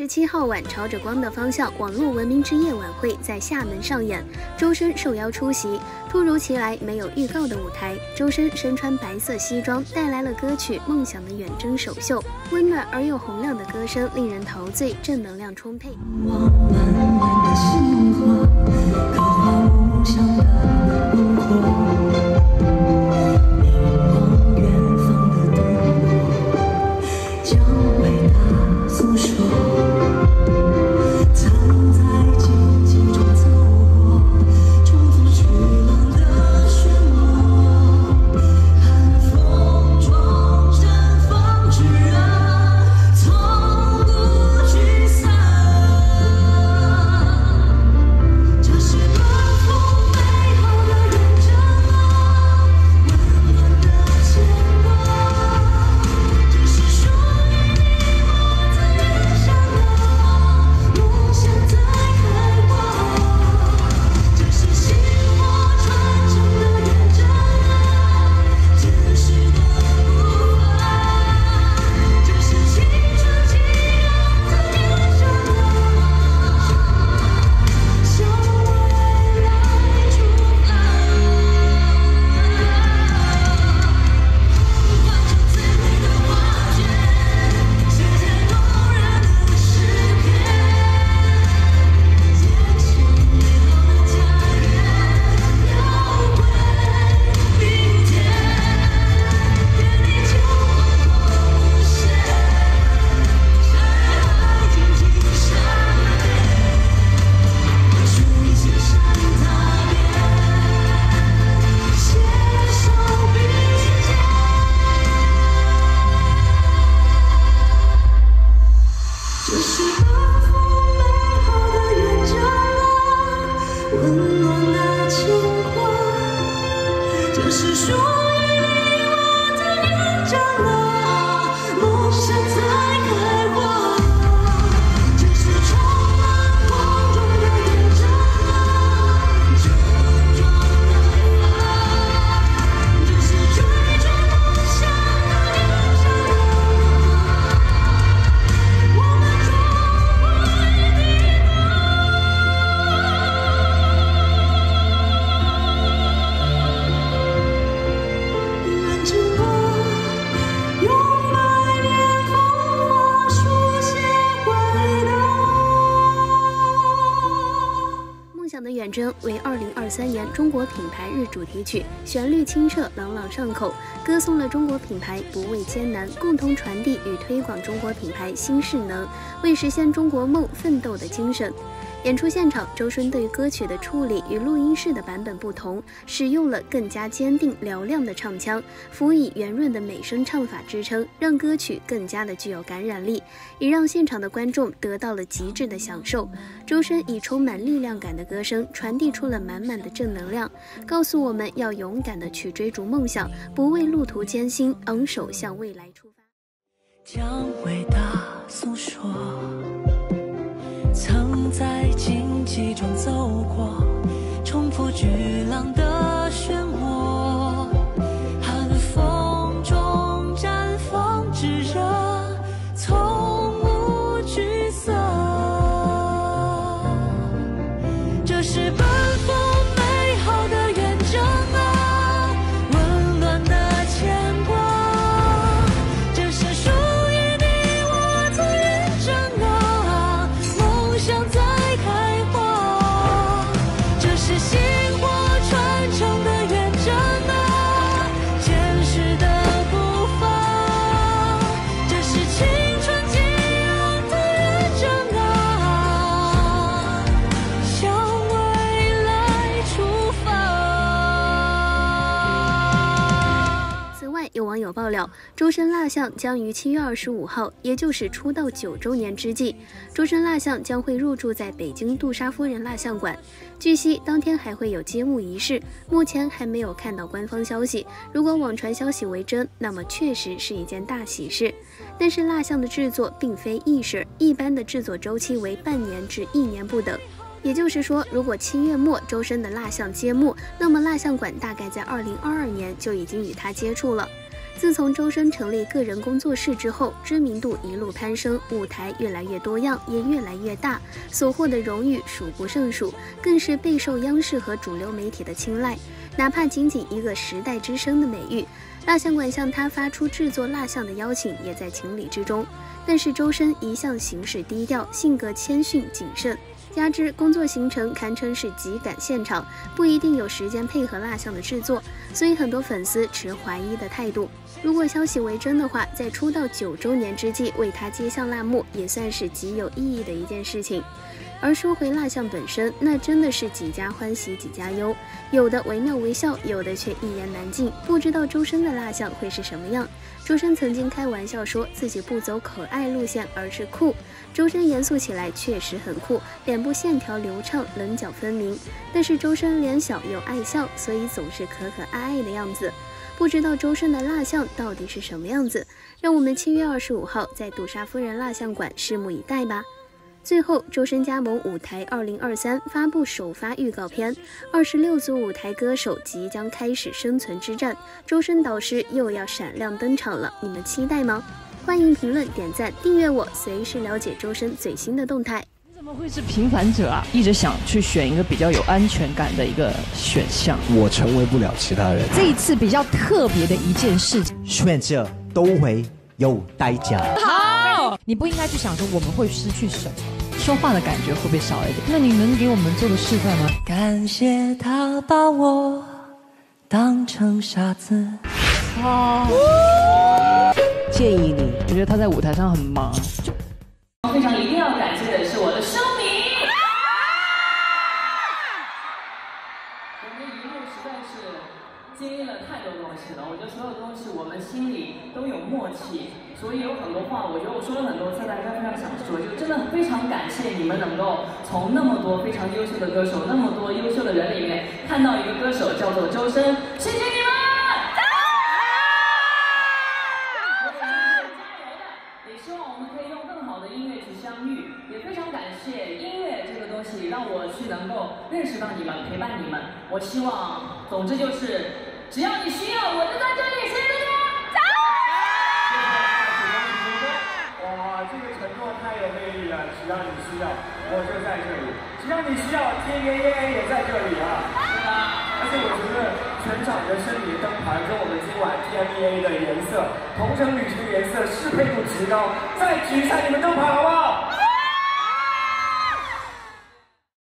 17号晚，朝着光的方向，网络文明之夜晚会在厦门上演，周深受邀出席。突如其来没有预告的舞台，周深身穿白色西装，带来了歌曲《梦想的远征》首秀，温暖而又洪亮的歌声令人陶醉，正能量充沛。远征为2023年中国品牌日主题曲，旋律清澈，朗朗上口，歌颂了中国品牌不畏艰难，共同传递与推广中国品牌新势能，为实现中国梦奋斗的精神。演出现场，周深对于歌曲的处理与录音室的版本不同，使用了更加坚定嘹亮的唱腔，辅以圆润的美声唱法支撑，让歌曲更加的具有感染力，也让现场的观众得到了极致的享受。周深以充满力量感的歌声传递出了满满的正能量，告诉我们要勇敢的去追逐梦想，不畏路途艰辛，昂首向未来出发。 将伟大诉说，曾在荆棘中走过，重复巨浪的漩涡，寒风中绽放炙热，从无惧色。这是奔赴美好的远征啊，温暖的牵挂，这是属于你我的远征啊，梦想在开花，这是薪火传承的远征啊，坚实的步伐，这是青春激昂的远征啊，向未来出发。 此外，有网友爆料，周深蜡像将于7月25号，也就是出道9周年之际，周深蜡像将会入驻在北京杜莎夫人蜡像馆。据悉，当天还会有揭幕仪式，目前还没有看到官方消息。如果网传消息为真，那么确实是一件大喜事。但是蜡像的制作并非易事，一般的制作周期为半年至1年不等。也就是说，如果7月末周深的蜡像揭幕，那么蜡像馆大概在2022年就已经与他接触了。 自从周深成立个人工作室之后，知名度一路攀升，舞台越来越多样，也越来越大，所获的荣誉数不胜数，更是备受央视和主流媒体的青睐。哪怕仅仅一个时代之声的美誉，蜡像馆向他发出制作蜡像的邀请也在情理之中。但是周深一向行事低调，性格谦逊谨慎，加之工作行程堪称是急赶现场，不一定有时间配合蜡像的制作，所以很多粉丝持怀疑的态度。如果消息为真的话，在出道9周年之际为他揭向蜡幕，也算是极有意义的一件事情。而说回蜡像本身，那真的是几家欢喜几家忧，有的惟妙惟肖，有的却一言难尽。不知道周深的蜡像会是什么样。周深曾经开玩笑说自己不走可爱路线，而是酷。周深严肃起来确实很酷，脸部线条流畅，棱角分明。但是周深脸小又爱笑，所以总是可可爱爱的样子。不知道周深的蜡像到底是什么样子，让我们7月25号在杜莎夫人蜡像馆拭目以待吧。最后，周深加盟舞台2023发布首发预告片，26组舞台歌手即将开始生存之战，周深导师又要闪亮登场了，你们期待吗？欢迎评论、点赞、订阅我，随时了解周深最新的动态。 你怎么会是平凡者啊？一直想去选一个比较有安全感的一个选项， 我成为不了其他人。 这一次比较特别的一件事情， 选择都会有代价。 好，你不应该去想说我们会失去什么。说话的感觉会不会少一点？那你能给我们做个示范吗？ 感谢他把我当成傻子。 建议你， 我觉得他在舞台上很忙。 非常一定要感谢的是我的生米。我们一路实在是经历了太多东西了，我觉得所有东西我们心里都有默契，所以有很多话，我觉得我说了很多次，大家非常想说，就真的非常感谢你们能够从那么多非常优秀的歌手，那么多优秀的人里面看到一个歌手叫做周深，谢谢你们！我们会加油的，也希望我们可以用更好的音乐去相遇，也非常感谢音乐这个东西让我去能够认识到你们，陪伴你们。我希望，总之就是只要你需要，我就在这里，谢谢大家。 哇，这个承诺太有魅力了！只要你需要，我就在这里；只要你需要，TNA也在这里啊！是吗？而且我觉得全场的生理灯牌跟我们今晚 TNA 的颜色，同程旅行的颜色适配度极高，再举一下你们灯牌好不好？